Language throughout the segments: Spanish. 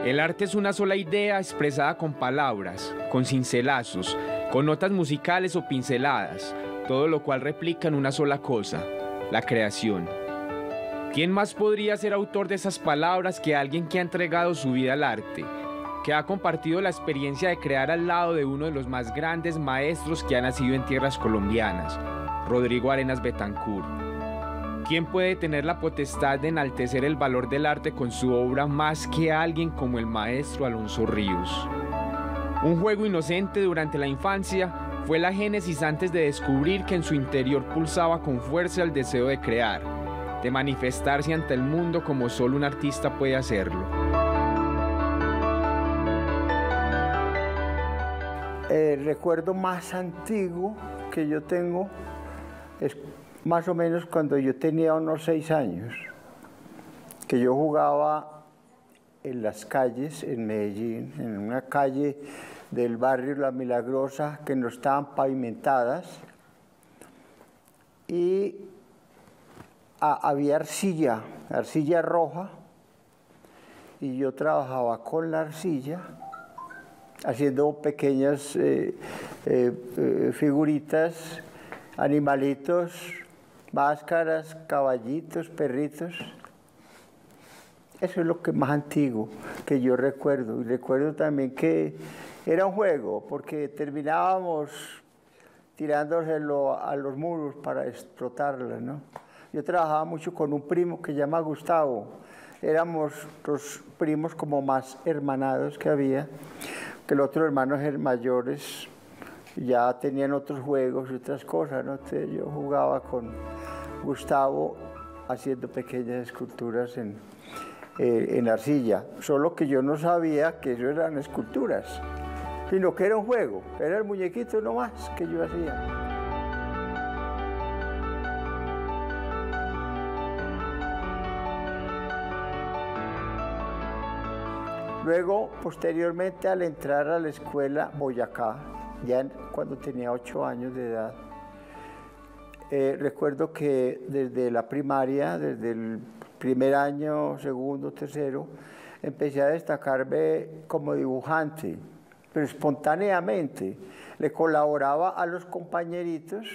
El arte es una sola idea expresada con palabras, con cincelazos, con notas musicales o pinceladas, todo lo cual replica en una sola cosa, la creación. ¿Quién más podría ser autor de esas palabras que alguien que ha entregado su vida al arte, que ha compartido la experiencia de crear al lado de uno de los más grandes maestros que ha nacido en tierras colombianas, Rodrigo Arenas Betancourt? ¿Quién puede tener la potestad de enaltecer el valor del arte con su obra más que alguien como el maestro Alonso Ríos? Un juego inocente durante la infancia fue la génesis antes de descubrir que en su interior pulsaba con fuerza el deseo de crear, de manifestarse ante el mundo como solo un artista puede hacerlo. El recuerdo más antiguo que yo tengo es más o menos cuando yo tenía unos 6 años, que yo jugaba en las calles en Medellín, en una calle del barrio La Milagrosa que no estaban pavimentadas, y había arcilla roja, y yo trabajaba con la arcilla haciendo pequeñas figuritas, animalitos, máscaras, caballitos, perritos. Eso es lo que más antiguo que yo recuerdo. Y recuerdo también que era un juego, porque terminábamos tirándoselo a los muros para explotarlas, ¿no? Yo trabajaba mucho con un primo que se llama Gustavo. Éramos los primos como más hermanados que había, que los otros hermanos mayores ya tenían otros juegos y otras cosas, ¿no? Entonces yo jugaba con Gustavo haciendo pequeñas esculturas en arcilla, solo que yo no sabía que eso eran esculturas, sino que era un juego, era el muñequito nomás que yo hacía. Luego, posteriormente, al entrar a la escuela Boyacá, ya cuando tenía 8 años de edad, recuerdo que desde la primaria, desde el primer año, segundo, tercero, empecé a destacarme como dibujante, pero espontáneamente. Le colaboraba a los compañeritos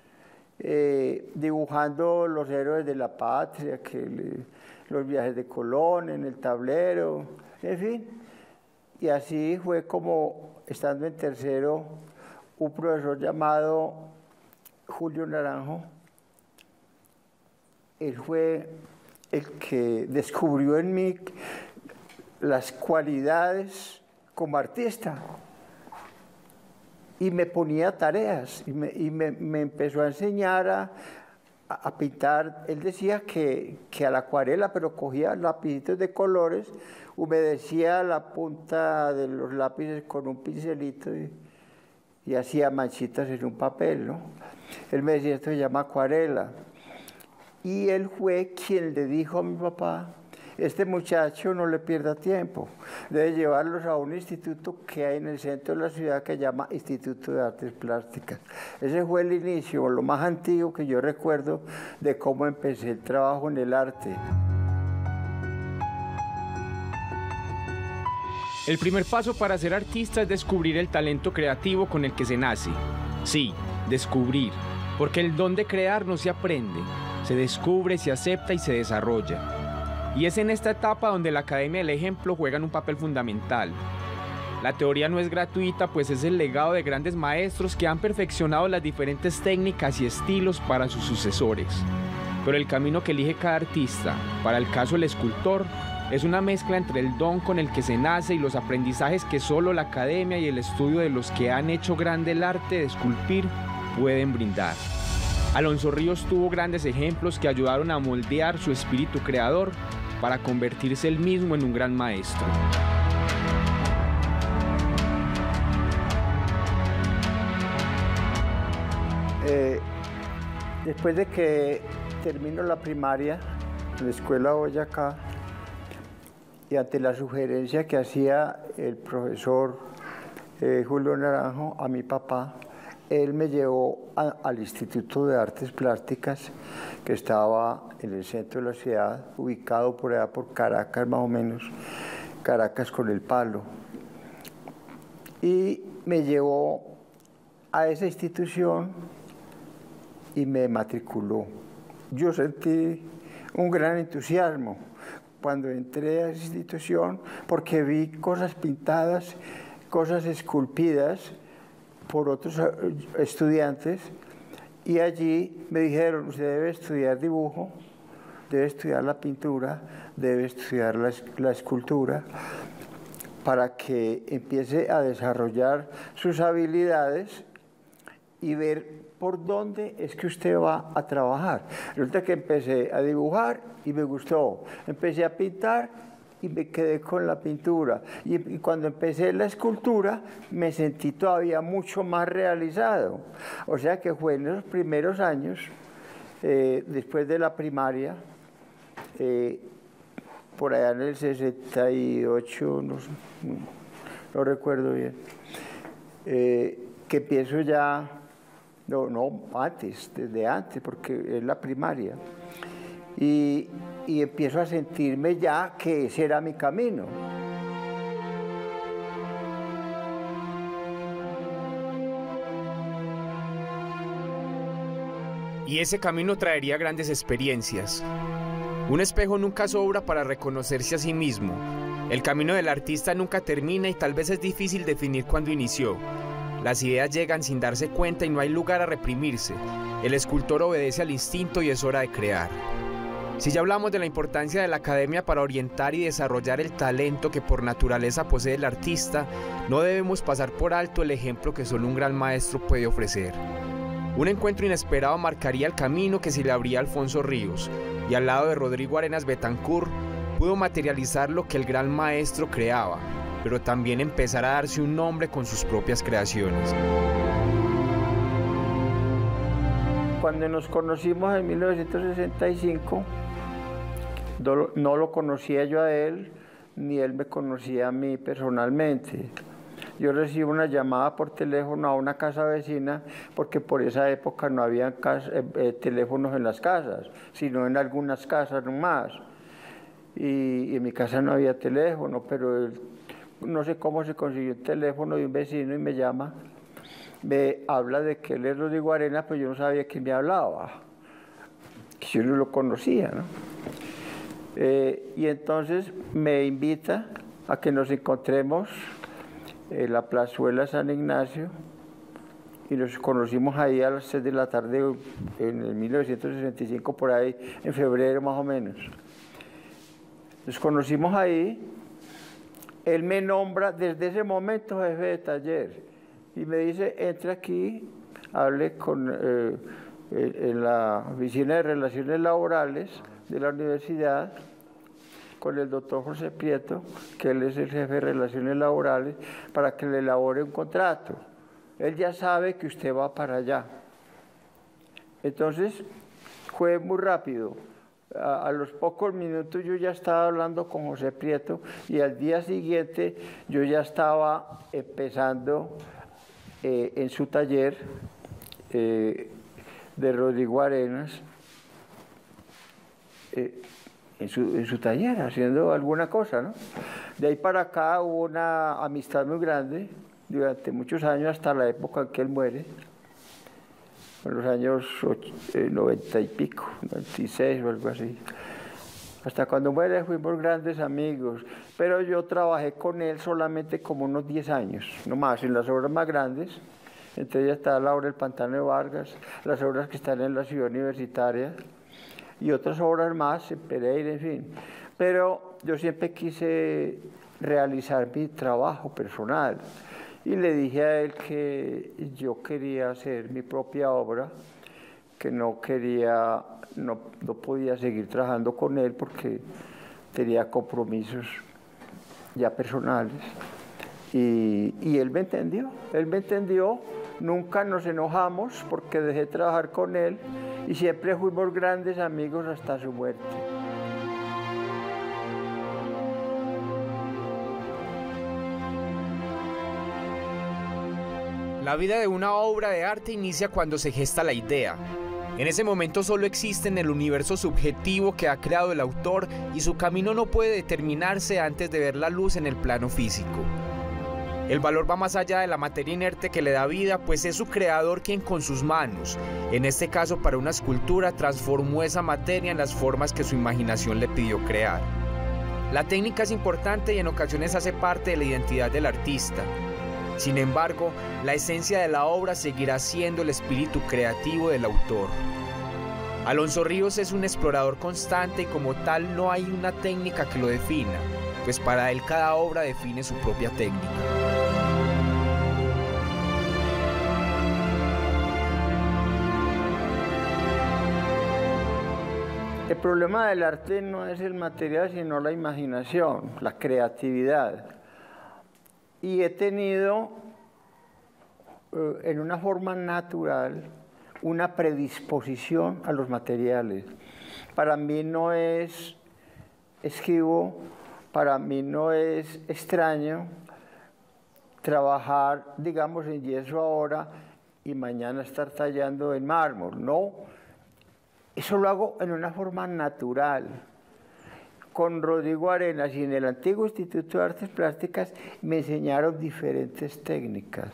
dibujando los héroes de la patria, los viajes de Colón en el tablero, en fin. Y así fue como, estando en tercero, un profesor llamado Julio Naranjo, él fue el que descubrió en mí las cualidades como artista y me ponía tareas y me empezó a enseñar a pintar. Él decía que a la acuarela, pero cogía lapizitos de colores, humedecía la punta de los lápices con un pincelito y hacía manchitas en un papel, ¿no? Él me decía, esto se llama acuarela. Y él fue quien le dijo a mi papá, este muchacho no le pierda tiempo, debe llevarlos a un instituto que hay en el centro de la ciudad que se llama Instituto de Artes Plásticas. Ese fue el inicio, lo más antiguo que yo recuerdo de cómo empecé el trabajo en el arte. El primer paso para ser artista es descubrir el talento creativo con el que se nace. Sí, descubrir, porque el don de crear no se aprende, se descubre, se acepta y se desarrolla. Y es en esta etapa donde la Academia del Ejemplo juega un papel fundamental. La teoría no es gratuita, pues es el legado de grandes maestros que han perfeccionado las diferentes técnicas y estilos para sus sucesores. Pero el camino que elige cada artista, para el caso del escultor, es una mezcla entre el don con el que se nace y los aprendizajes que solo la academia y el estudio de los que han hecho grande el arte de esculpir pueden brindar. Alonso Ríos tuvo grandes ejemplos que ayudaron a moldear su espíritu creador para convertirse él mismo en un gran maestro. Después de que termino la primaria en la escuela Boyacá, y ante la sugerencia que hacía el profesor Julio Naranjo a mi papá, él me llevó al Instituto de Artes Plásticas, que estaba en el centro de la ciudad, ubicado por allá por Caracas más o menos, Caracas con el palo. Y me llevó a esa institución y me matriculó. Yo sentí un gran entusiasmo cuando entré a esa institución porque vi cosas pintadas, cosas esculpidas por otros estudiantes, y allí me dijeron: usted debe estudiar dibujo, debe estudiar la pintura, debe estudiar la escultura, para que empiece a desarrollar sus habilidades y ver por dónde es que usted va a trabajar. Resulta que empecé a dibujar y me gustó, empecé a pintar y me quedé con la pintura, y cuando empecé la escultura me sentí todavía mucho más realizado. O sea que fue en los primeros años, después de la primaria, por allá en el 68, no recuerdo bien, que empiezo ya, no, antes, desde antes, porque es la primaria, y empiezo a sentirme ya que ese era mi camino. Y ese camino traería grandes experiencias. Un espejo nunca sobra para reconocerse a sí mismo. El camino del artista nunca termina y tal vez es difícil definir cuándo inició. Las ideas llegan sin darse cuenta y no hay lugar a reprimirse. El escultor obedece al instinto y es hora de crear. Si ya hablamos de la importancia de la academia para orientar y desarrollar el talento que por naturaleza posee el artista, no debemos pasar por alto el ejemplo que solo un gran maestro puede ofrecer. Un encuentro inesperado marcaría el camino que se le abría a Alfonso Ríos, y al lado de Rodrigo Arenas Betancourt pudo materializar lo que el gran maestro creaba, pero también empezar a darse un nombre con sus propias creaciones. Cuando nos conocimos en 1965, no lo conocía yo a él, ni él me conocía a mí personalmente. Yo recibo una llamada por teléfono a una casa vecina, porque por esa época no había teléfonos en las casas, sino en algunas casas nomás. Y en mi casa no había teléfono, pero él, no sé cómo se consiguió el teléfono de un vecino y me llama. Me habla de que él es Rodrigo Arenas, pero yo no sabía quién me hablaba, que yo no lo conocía, ¿no? Y entonces me invita a que nos encontremos en la plazuela San Ignacio, y nos conocimos ahí a las 6 de la tarde en el 1965, por ahí, en febrero más o menos. Nos conocimos ahí, él me nombra desde ese momento jefe de taller, y me dice: entre aquí, hable en la oficina de relaciones laborales de la universidad, con el doctor José Prieto, que él es el jefe de relaciones laborales, para que le elabore un contrato. Él ya sabe que usted va para allá. Entonces, fue muy rápido. A los pocos minutos yo ya estaba hablando con José Prieto, y al día siguiente yo ya estaba empezando en su taller de Rodrigo Arenas, en su taller, haciendo alguna cosa, ¿no? De ahí para acá hubo una amistad muy grande durante muchos años, hasta la época en que él muere, en los años 90 y pico, 96 o algo así. Hasta cuando muere fuimos grandes amigos, pero yo trabajé con él solamente como unos 10 años, no más, en las obras más grandes. Entre ellas está la obra del Pantano de Vargas, las obras que están en la Ciudad Universitaria, y otras obras más, en Pereira, en fin. Pero yo siempre quise realizar mi trabajo personal, y le dije a él que yo quería hacer mi propia obra, que no podía seguir trabajando con él porque tenía compromisos ya personales. Y él me entendió, nunca nos enojamos porque dejé de trabajar con él, y siempre fuimos grandes amigos hasta su muerte. La vida de una obra de arte inicia cuando se gesta la idea. En ese momento solo existe en el universo subjetivo que ha creado el autor y su camino no puede determinarse antes de ver la luz en el plano físico. El valor va más allá de la materia inerte que le da vida, pues es su creador quien con sus manos, en este caso para una escultura, transformó esa materia en las formas que su imaginación le pidió crear. La técnica es importante y en ocasiones hace parte de la identidad del artista. Sin embargo, la esencia de la obra seguirá siendo el espíritu creativo del autor. Alonso Ríos es un explorador constante y como tal no hay una técnica que lo defina, pues para él cada obra define su propia técnica. El problema del arte no es el material, sino la imaginación, la creatividad. Y he tenido, en una forma natural, una predisposición a los materiales. Para mí no es esquivo, para mí no es extraño trabajar, digamos, en yeso ahora y mañana estar tallando en mármol, no. Eso lo hago en una forma natural. Con Rodrigo Arenas y en el antiguo Instituto de Artes Plásticas me enseñaron diferentes técnicas.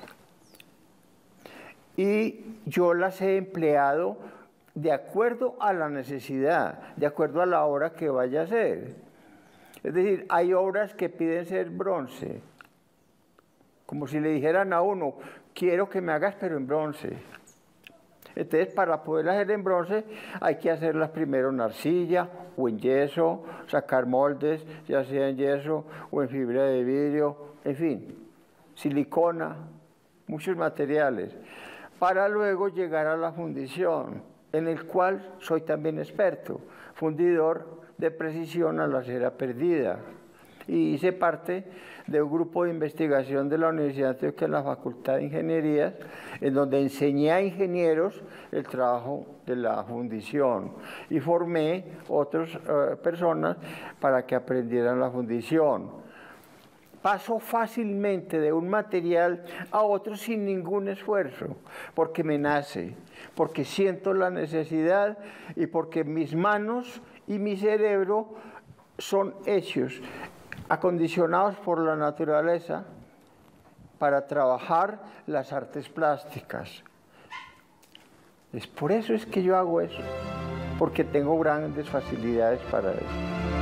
Y yo las he empleado de acuerdo a la necesidad, de acuerdo a la obra que vaya a hacer. Es decir, hay obras que piden ser bronce, como si le dijeran a uno, quiero que me hagas pero en bronce. Entonces, para poderlas hacer en bronce, hay que hacerlas primero en arcilla o en yeso, sacar moldes, ya sea en yeso o en fibra de vidrio, en fin, silicona, muchos materiales, para luego llegar a la fundición, en el cual soy también experto, fundidor de precisión a la cera perdida. Y hice parte de un grupo de investigación de la Universidad de Antioquia en la Facultad de Ingenierías, en donde enseñé a ingenieros el trabajo de la fundición y formé otras personas para que aprendieran la fundición. Paso fácilmente de un material a otro sin ningún esfuerzo, porque me nace, porque siento la necesidad y porque mis manos y mi cerebro son hechos, acondicionados por la naturaleza para trabajar las artes plásticas. Es por eso es que yo hago eso, porque tengo grandes facilidades para eso.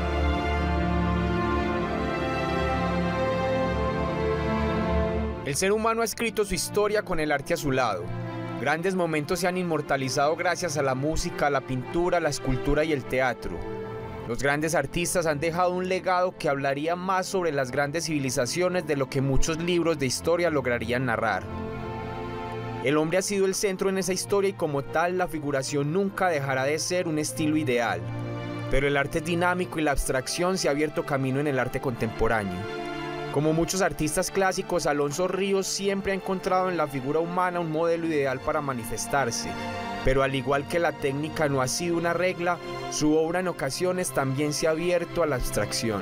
El ser humano ha escrito su historia con el arte a su lado. Grandes momentos se han inmortalizado gracias a la música, la pintura, la escultura y el teatro. Los grandes artistas han dejado un legado que hablaría más sobre las grandes civilizaciones de lo que muchos libros de historia lograrían narrar. El hombre ha sido el centro en esa historia y como tal la figuración nunca dejará de ser un estilo ideal. Pero el arte es dinámico y la abstracción se ha abierto camino en el arte contemporáneo. Como muchos artistas clásicos, Alonso Ríos siempre ha encontrado en la figura humana un modelo ideal para manifestarse. Pero al igual que la técnica no ha sido una regla, su obra en ocasiones también se ha abierto a la abstracción.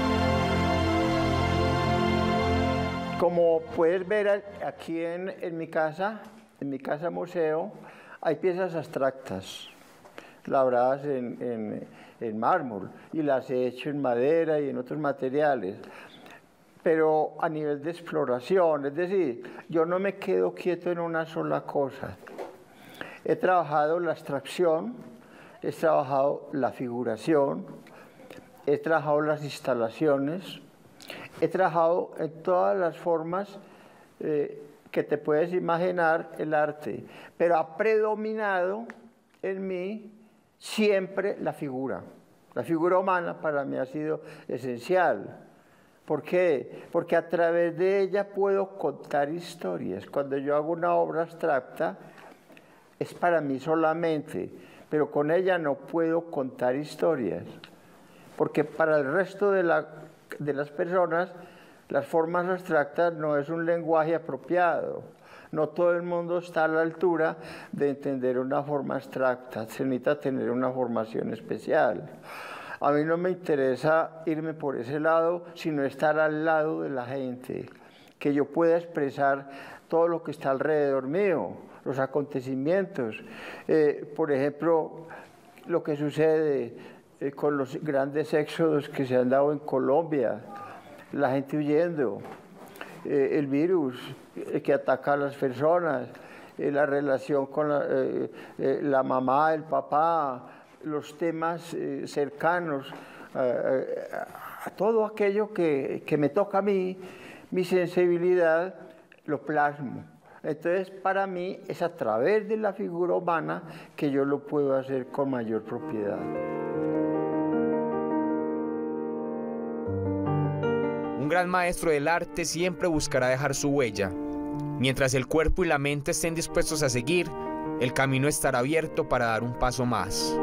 Como puedes ver aquí en mi casa museo, hay piezas abstractas, labradas en mármol, y las he hecho en madera y en otros materiales. Pero a nivel de exploración, es decir, yo no me quedo quieto en una sola cosa. He trabajado la abstracción, he trabajado la figuración, he trabajado las instalaciones, he trabajado en todas las formas que te puedes imaginar el arte, pero ha predominado en mí siempre la figura. La figura humana para mí ha sido esencial. ¿Por qué? Porque a través de ella puedo contar historias. Cuando yo hago una obra abstracta, es para mí solamente, pero con ella no puedo contar historias. Porque para el resto de las personas, las formas abstractas no es un lenguaje apropiado. No todo el mundo está a la altura de entender una forma abstracta. Se necesita tener una formación especial. A mí no me interesa irme por ese lado, sino estar al lado de la gente, que yo pueda expresar todo lo que está alrededor mío, los acontecimientos. Por ejemplo, lo que sucede con los grandes éxodos que se han dado en Colombia, la gente huyendo, el virus que ataca a las personas, la relación con la mamá, el papá, los temas cercanos, a todo aquello que me toca a mí, mi sensibilidad, lo plasmo. Entonces, para mí, es a través de la figura humana que yo lo puedo hacer con mayor propiedad. Un gran maestro del arte siempre buscará dejar su huella. Mientras el cuerpo y la mente estén dispuestos a seguir, el camino estará abierto para dar un paso más.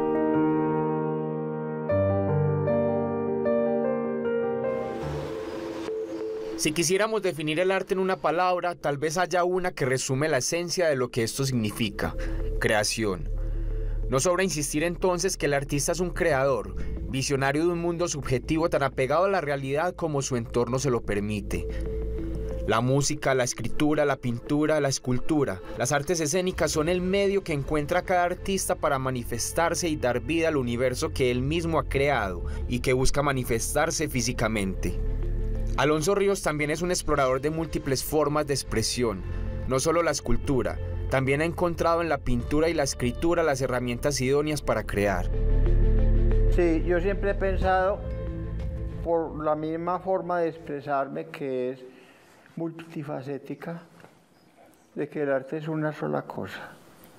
Si quisiéramos definir el arte en una palabra, tal vez haya una que resume la esencia de lo que esto significa: creación. No sobra insistir entonces que el artista es un creador, visionario de un mundo subjetivo tan apegado a la realidad como su entorno se lo permite. La música, la escritura, la pintura, la escultura, las artes escénicas son el medio que encuentra cada artista para manifestarse y dar vida al universo que él mismo ha creado y que busca manifestarse físicamente. Alonso Ríos también es un explorador de múltiples formas de expresión, no solo la escultura, también ha encontrado en la pintura y la escritura las herramientas idóneas para crear. Sí, yo siempre he pensado, por la misma forma de expresarme que es multifacética, de que el arte es una sola cosa.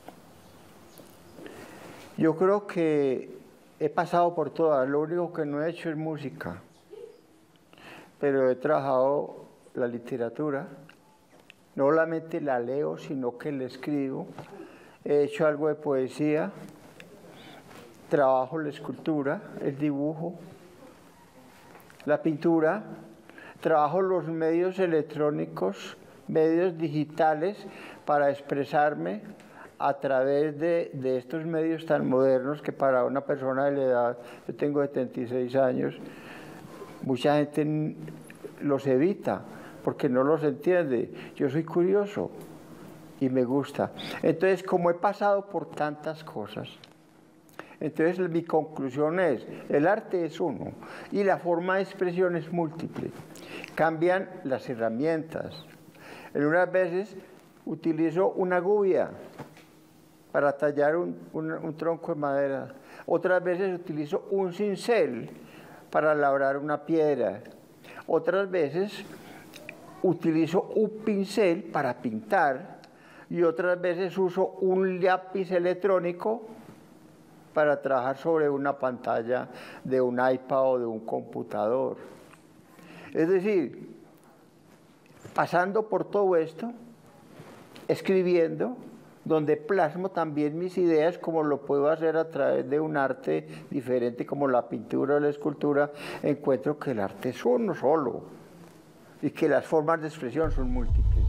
Yo creo que he pasado por todas, lo único que no he hecho es música, pero he trabajado la literatura, no solamente la leo, sino que la escribo, he hecho algo de poesía, trabajo la escultura, el dibujo, la pintura, trabajo los medios electrónicos, medios digitales para expresarme a través de estos medios tan modernos que para una persona de la edad, yo tengo 76 años, mucha gente los evita porque no los entiende. Yo soy curioso y me gusta. Entonces, como he pasado por tantas cosas, entonces mi conclusión es, el arte es uno y la forma de expresión es múltiple. Cambian las herramientas. En unas veces utilizo una gubia para tallar un tronco de madera. Otras veces utilizo un cincel para labrar una piedra. Otras veces utilizo un pincel para pintar y otras veces uso un lápiz electrónico para trabajar sobre una pantalla de un iPad o de un computador. Es decir, pasando por todo esto, escribiendo, donde plasmo también mis ideas, como lo puedo hacer a través de un arte diferente como la pintura o la escultura, encuentro que el arte es uno solo y que las formas de expresión son múltiples.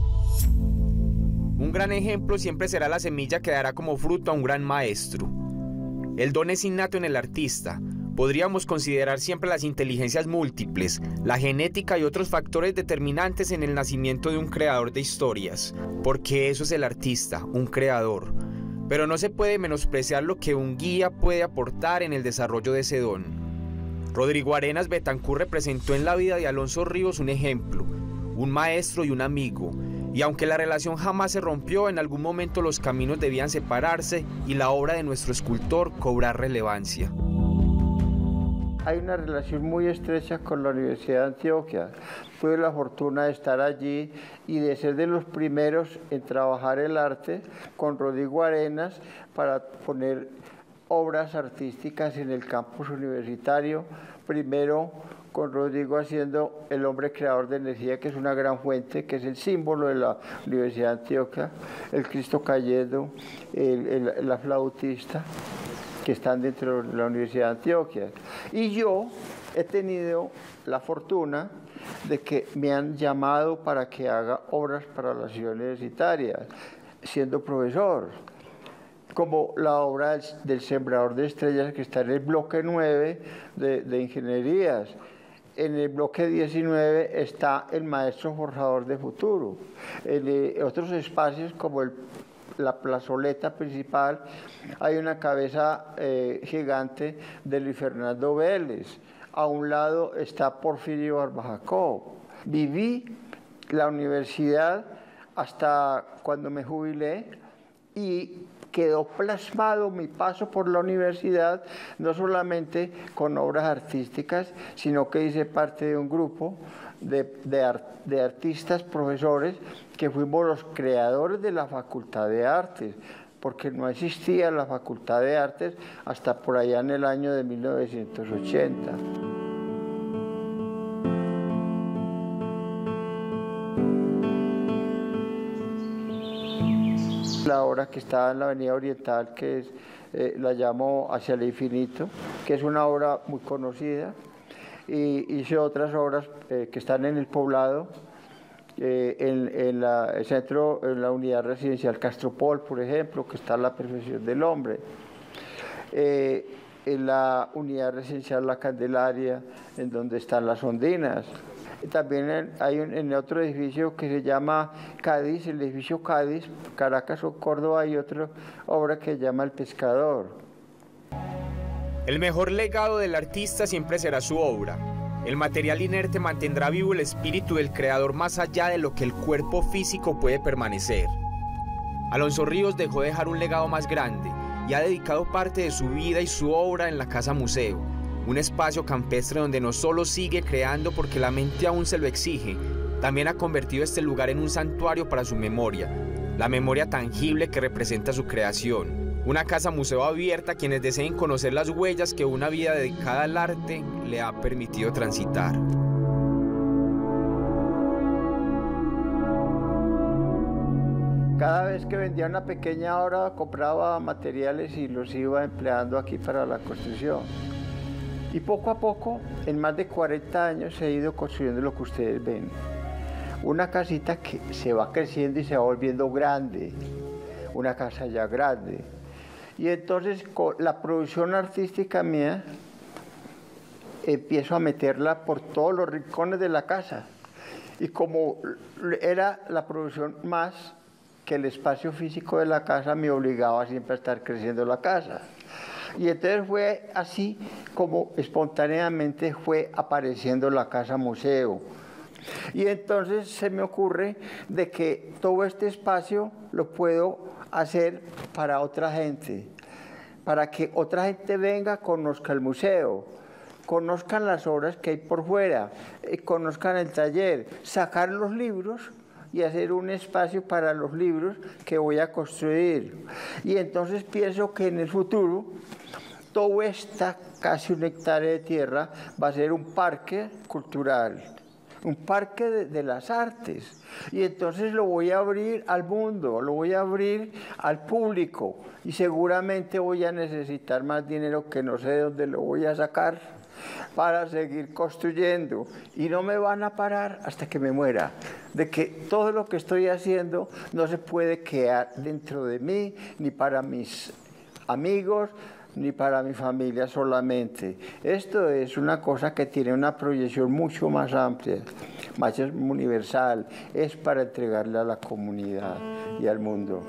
Un gran ejemplo siempre será la semilla que dará como fruto a un gran maestro. El don es innato en el artista. Podríamos considerar siempre las inteligencias múltiples, la genética y otros factores determinantes en el nacimiento de un creador de historias, porque eso es el artista, un creador. Pero no se puede menospreciar lo que un guía puede aportar en el desarrollo de ese don. Rodrigo Arenas Betancur representó en la vida de Alonso Ríos un ejemplo, un maestro y un amigo. Y aunque la relación jamás se rompió, en algún momento los caminos debían separarse y la obra de nuestro escultor cobrar relevancia. Hay una relación muy estrecha con la Universidad de Antioquia. Tuve la fortuna de estar allí y de ser de los primeros en trabajar el arte con Rodrigo Arenas para poner obras artísticas en el campus universitario. Primero con Rodrigo haciendo el hombre creador de energía, que es una gran fuente, que es el símbolo de la Universidad de Antioquia, el Cristo cayendo, la flautista, que están dentro de la Universidad de Antioquia. Y yo he tenido la fortuna de que me han llamado para que haga obras para la ciudad universitaria, siendo profesor, como la obra del Sembrador de Estrellas, que está en el bloque 9 de ingenierías. en el bloque 19 está el maestro forjador de futuro. En otros espacios como la plazoleta principal hay una cabeza gigante de Luis Fernando Vélez. A un lado está Porfirio Barba Jacob. Viví la universidad hasta cuando me jubilé y quedó plasmado mi paso por la universidad, no solamente con obras artísticas, sino que hice parte de un grupo de artistas, profesores, que fuimos los creadores de la Facultad de Artes, porque no existía la Facultad de Artes hasta por allá en el año de 1980. La obra que está en la Avenida Oriental, que es, la llamo Hacia el Infinito, que es una obra muy conocida. Y hice otras obras que están en el Poblado, en el centro, en la unidad residencial Castropol, por ejemplo, que está La Perfección del Hombre. En la unidad residencial La Candelaria, en donde están Las Ondinas. También hay en otro edificio que se llama Cádiz, el edificio Cádiz, Caracas o Córdoba, hay otra obra que se llama El Pescador. El mejor legado del artista siempre será su obra. El material inerte mantendrá vivo el espíritu del creador más allá de lo que el cuerpo físico puede permanecer. Alonso Ríos dejó dejar un legado más grande y ha dedicado parte de su vida y su obra en la Casa Museo, un espacio campestre donde no solo sigue creando porque la mente aún se lo exige, también ha convertido este lugar en un santuario para su memoria, la memoria tangible que representa su creación. Una casa museo abierta a quienes deseen conocer las huellas que una vida dedicada al arte le ha permitido transitar. Cada vez que vendía una pequeña obra, compraba materiales y los iba empleando aquí para la construcción. Y poco a poco, en más de 40 años, he ido construyendo lo que ustedes ven. Una casita que se va creciendo y se va volviendo grande, una casa ya grande. Y entonces, con la producción artística mía, empiezo a meterla por todos los rincones de la casa. Y como era la producción más que el espacio físico de la casa, me obligaba siempre a estar creciendo la casa. Y entonces fue así como espontáneamente fue apareciendo la Casa Museo. Y entonces se me ocurre de que todo este espacio lo puedo hacer para otra gente, para que otra gente venga, conozca el museo, conozcan las obras que hay por fuera, conozcan el taller, sacar los libros y hacer un espacio para los libros que voy a construir. Y entonces pienso que en el futuro toda esta casi 1 hectárea de tierra va a ser un parque cultural, un parque de las artes. Y entonces lo voy a abrir al mundo, lo voy a abrir al público. Y seguramente voy a necesitar más dinero que no sé de dónde lo voy a sacar para seguir construyendo. Y no me van a parar hasta que me muera. De que todo lo que estoy haciendo no se puede quedar dentro de mí, ni para mis amigos, ni para mi familia solamente. Esto es una cosa que tiene una proyección mucho más amplia, más universal, es para entregarle a la comunidad y al mundo.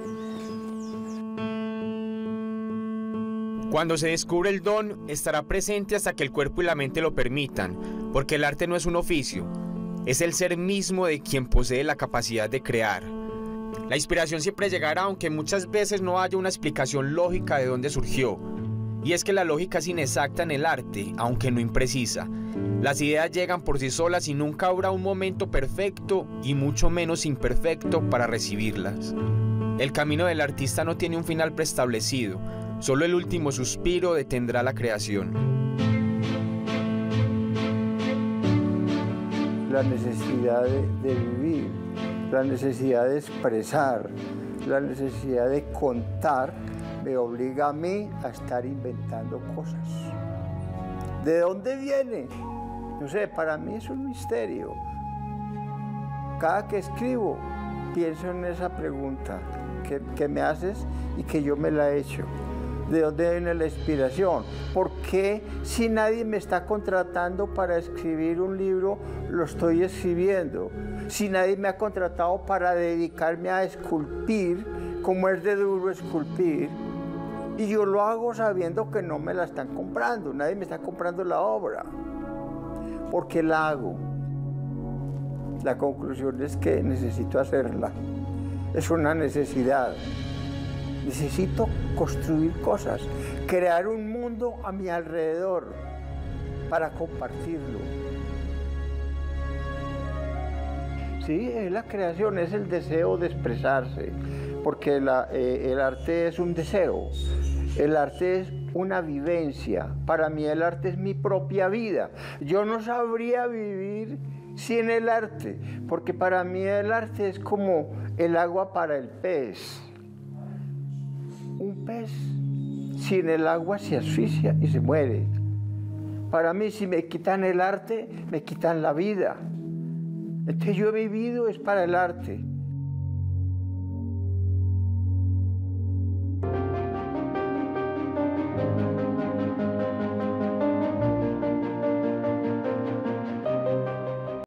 Cuando se descubre el don, estará presente hasta que el cuerpo y la mente lo permitan, porque el arte no es un oficio, es el ser mismo de quien posee la capacidad de crear. La inspiración siempre llegará, aunque muchas veces no haya una explicación lógica de dónde surgió. Y es que la lógica es inexacta en el arte, aunque no imprecisa. Las ideas llegan por sí solas y nunca habrá un momento perfecto y mucho menos imperfecto para recibirlas. El camino del artista no tiene un final preestablecido, solo el último suspiro detendrá la creación. La necesidad de vivir, la necesidad de expresar, la necesidad de contar, me obliga a mí a estar inventando cosas. ¿De dónde viene? No sé, para mí es un misterio. Cada que escribo, pienso en esa pregunta que me haces y que yo me la he hecho. ¿De dónde viene la inspiración? ¿Por qué si nadie me está contratando para escribir un libro, lo estoy escribiendo? Si nadie me ha contratado para dedicarme a esculpir, como es de duro esculpir, y yo lo hago sabiendo que no me la están comprando, nadie me está comprando la obra. ¿Por qué la hago? La conclusión es que necesito hacerla. Es una necesidad. Necesito construir cosas, crear un mundo a mi alrededor para compartirlo. Sí, es la creación, es el deseo de expresarse, porque el arte es un deseo, el arte es una vivencia. Para mí el arte es mi propia vida. Yo no sabría vivir sin el arte, porque para mí el arte es como el agua para el pez. Un pez sin el agua se asfixia y se muere. Para mí, si me quitan el arte, me quitan la vida. Entonces yo he vivido es para el arte.